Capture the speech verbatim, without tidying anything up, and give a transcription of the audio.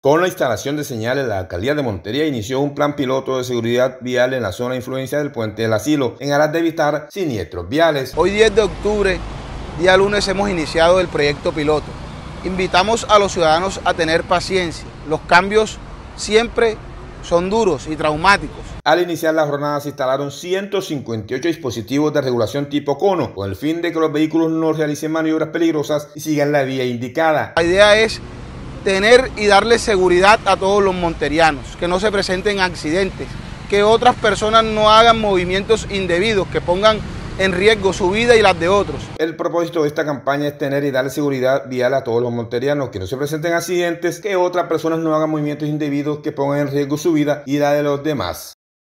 Con la instalación de señales, la alcaldía de Montería inició un plan piloto de seguridad vial en la zona de influencia del Puente del Asilo, en aras de evitar siniestros viales. Hoy diez de octubre, día lunes, hemos iniciado el proyecto piloto. Invitamos a los ciudadanos a tener paciencia. Los cambios siempre son duros y traumáticos. Al iniciar la jornada se instalaron ciento cincuenta y ocho dispositivos de regulación tipo cono, con el fin de que los vehículos no realicen maniobras peligrosas y sigan la vía indicada. La idea es tener y darle seguridad a todos los monterianos, que no se presenten accidentes, que otras personas no hagan movimientos indebidos, que pongan en riesgo su vida y las de otros. El propósito de esta campaña es tener y darle seguridad vial a todos los monterianos, que no se presenten accidentes, que otras personas no hagan movimientos indebidos que pongan en riesgo su vida y la de los demás.